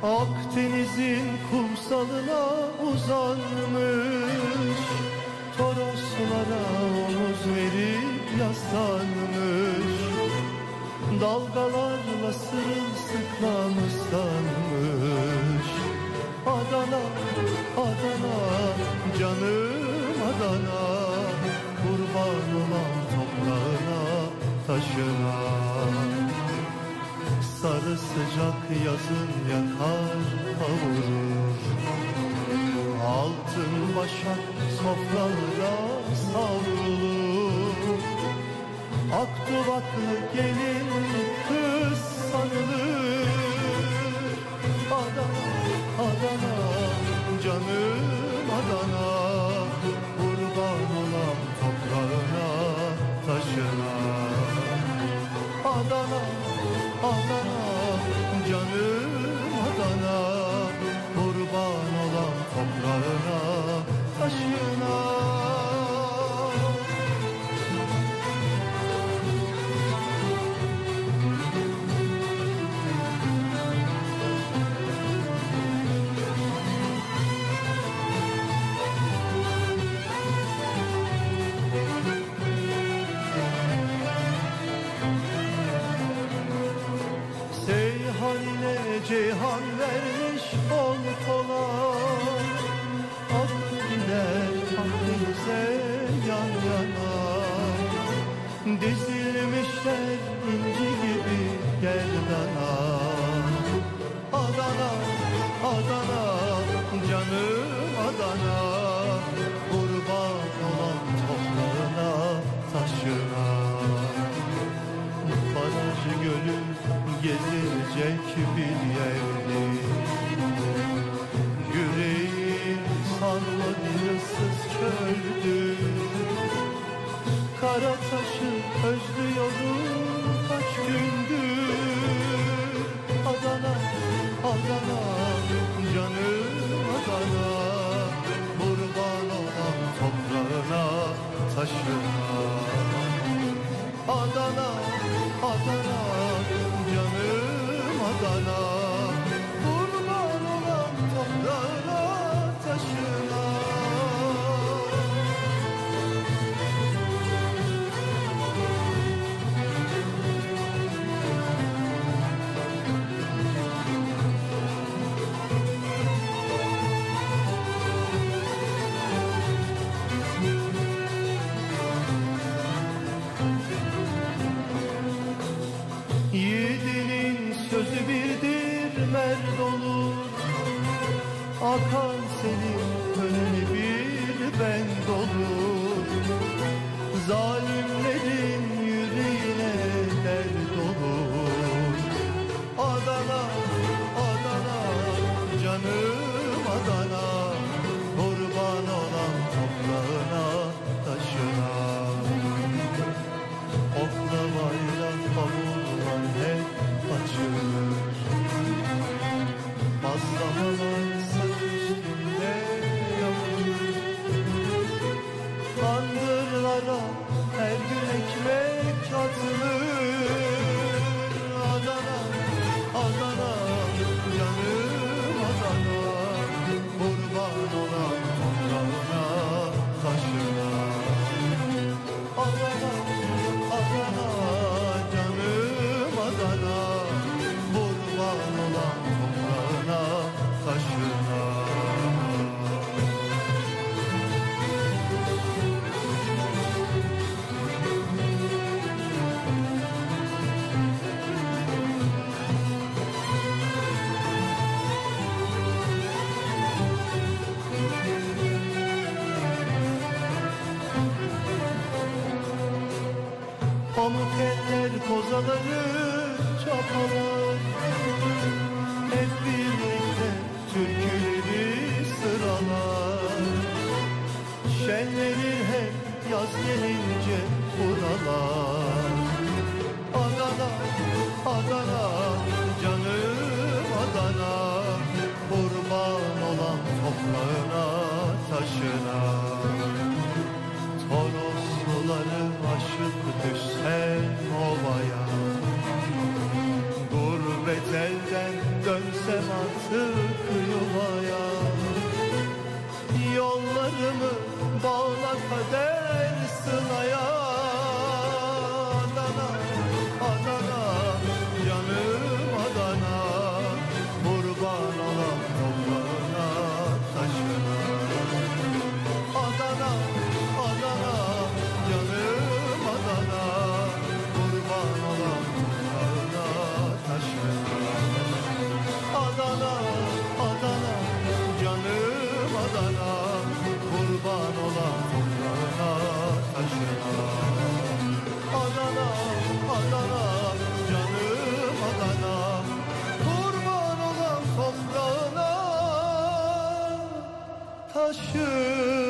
Akdeniz'in kumsalına uzanmış, Toroslara omuz verip yaslanmış, dalgalarla sırılsıklam ıslanmış. Adana, Adana, canım Adana, kurban olan toprağına, taşına. Sarı sıcak yazın yakar kavurur, altın başak sofralara savrulur. Akduvaklı gelin kız sanılır. Adana, Adana, canım Adana, kurban olan toprağına, taşına. Adana, Adana, canım Adana, kurban olan toprağına, taşına. Ceyhan vermiş ol kola, aklı gider Akdeniz'e yan yana. Dizilmişler inci gibi gerdana. Adana, Adana, canım Adana, kurban olan toprağına, taşına. Baraj gölü gezilecek bir yerdi, yüreğim salmadı ıssız çöldü. Karataş'ı özlüyorum kaç gündür. Adana, Adana, canım Adana, kurban olan toprağına, taşına. Adana, Adana, canım Adana, kurban olan toprağına, taşına. Yiğidinin sözü birdir, merd olur. Akan senin önüne bir bend olur. Zalimlerin yüreğine dert olur. Adana, Adana, canım Adana, kurban olan toprağına, taşına. Okla bayrak bavullar hep açılır. Bazlamalar saç üstünde yapılır. Kandırlara her gün ekmek atılır. Adana, Adana, canım Adana, kurban olan toprağına, taşına. Adana, Adana, canım Adana, kurban olan toprağına, taşına. Pamuk eller, kozaları, çapalar, hep birlikte türküleri sıralar. Şenlenir hep yaz gelince buralar. Adana, Adana, canım Adana, kurban olan toprağına, taşına. Torosluları aşıp düşsen ovaya, gurbet elden dönsem artık taşı